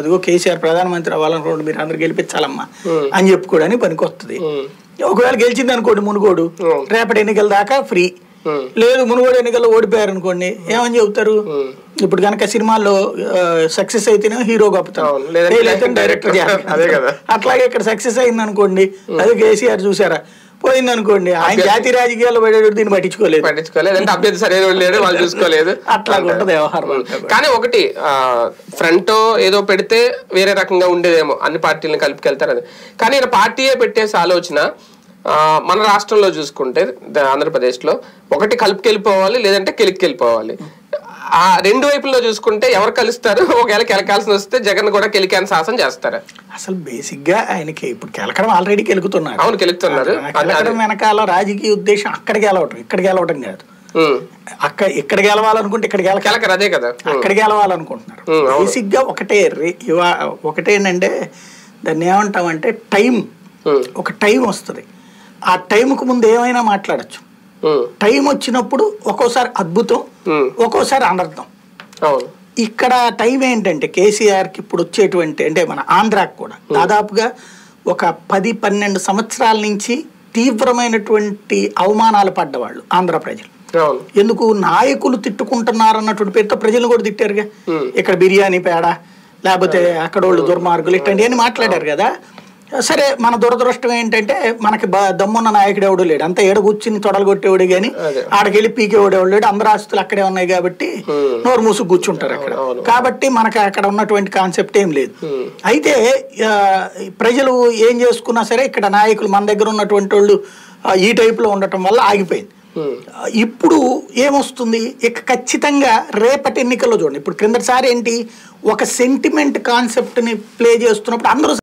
అదిగో కేసీఆర్ ప్రధానమంత్రి అవ్వాలనుకోండి మీరు అందరు గెలిపించాలమ్మా అని చెప్పుకోవడానికి పనికొస్తుంది. ఒకవేళ గెలిచింది అనుకోండి మునుగోడు, రేపటి ఎన్నికల దాకా ఫ్రీ. లేదు మునుగోడు ఎన్నికల్లో ఓడిపోయారు అనుకోండి ఏమని చెబుతారు? ఇప్పుడు కనుక సినిమాల్లో సక్సెస్ అయితేనే హీరో గొప్పతనం, డైరెక్టర్ చేస్తారు. అట్లాగే ఇక్కడ సక్సెస్ అయింది అనుకోండి, అదే కేసీఆర్ చూసారా పోయింది అనుకోండి, ఆయన జాతీయ రాజకీయాల్లో పడేటప్పుడు దీన్ని పట్టించుకోలేదు అంటే అభ్యర్థి సరైన లేడు వాళ్ళు చూసుకోలేదు, అట్లా ఉంటుంది వ్యవహారం. కానీ ఒకటి ఫ్రంట్ ఏదో పెడితే వేరే రకంగా ఉండేదేమో, అన్ని పార్టీలను కలిపికెళ్తారు అది. కానీ పార్టీయే పెట్టేసి ఆలోచన మన రాష్ట్రంలో చూసుకుంటే ఆంధ్రప్రదేశ్లో ఒకటి కలిపికెళ్ళిపోవాలి, లేదంటే కెలిక్కెళ్ళిపోవాలి. ఆ రెండు వైపుల్లో చూసుకుంటే ఎవరు కలుస్తారు? ఒకవేళ కెలకాల్సి వస్తే జగన్ కూడా కెలికాని సాహసం చేస్తారు. అసలు బేసిక్ గా ఆయనకి ఇప్పుడు కెలకడం ఆల్రెడీ కెలుకుతున్నారు. అవును కెలుకుతున్నారు. కెలకడం వెనకాల రాజకీయ ఉద్దేశం అక్కడికి గెలవటం, ఇక్కడికి గెలవటం కాదు. ఇక్కడ గెలవాలనుకుంటే ఇక్కడ గెలకరు, అదే కదా అక్కడ గెలవాలనుకుంటున్నారు. బేసిక్ గా ఒకటేనంటే దాన్ని ఏమంటామంటే టైం, ఒక టైం వస్తుంది. ఆ టైంకు ముందు ఏమైనా మాట్లాడచ్చు. టైం వచ్చినప్పుడు ఒక్కోసారి అద్భుతం, ఒక్కోసారి అనర్థం. ఇక్కడ టైం ఏంటంటే కేసీఆర్కి ఇప్పుడు వచ్చేటువంటి అంటే మన ఆంధ్రాకి కూడా దాదాపుగా ఒక 10-12 సంవత్సరాల నుంచి తీవ్రమైనటువంటి అవమానాలు పడ్డవాళ్ళు ఆంధ్ర ప్రజలు. ఎందుకు నాయకులు తిట్టుకుంటున్నారు అన్నటువంటి పేరుతో ప్రజలను కూడా తిట్టారుగా. ఇక్కడ బిర్యానీ పేడ, లేకపోతే అక్కడ వాళ్ళు దుర్మార్గులు, ఇట్లాంటివన్నీ మాట్లాడారు కదా. సరే మన దురదృష్టం ఏంటంటే మనకి దమ్మున్న నాయకుడు ఎవడు లేడు, అంతా ఏడ కూర్చుని తొడలు కొట్టేవాడు కానీ ఆడకెళ్ళి పీకేవాడు ఎవడు లేడు. అందరు ఆస్తులు అక్కడే ఉన్నాయి కాబట్టి నోరు మూసుకు కూర్చుంటారు అక్కడ. కాబట్టి మనకి అక్కడ ఉన్నటువంటి కాన్సెప్ట్ ఏం లేదు. అయితే ప్రజలు ఏం చేసుకున్నా సరే ఇక్కడ నాయకులు మన దగ్గర ఉన్నటువంటి వాళ్ళు ఈ టైపులో ఉండటం వల్ల ఆగిపోయింది. ఇప్పుడు ఏమొస్తుంది ఇక ఖచ్చితంగా రేపటి ఎన్నికల్లో చూడండి. ఇప్పుడు క్రిందటిసారి ఏంటి ఒక సెంటిమెంట్ కాన్సెప్ట్ ని ప్లే చేస్తున్నప్పుడు అందరూ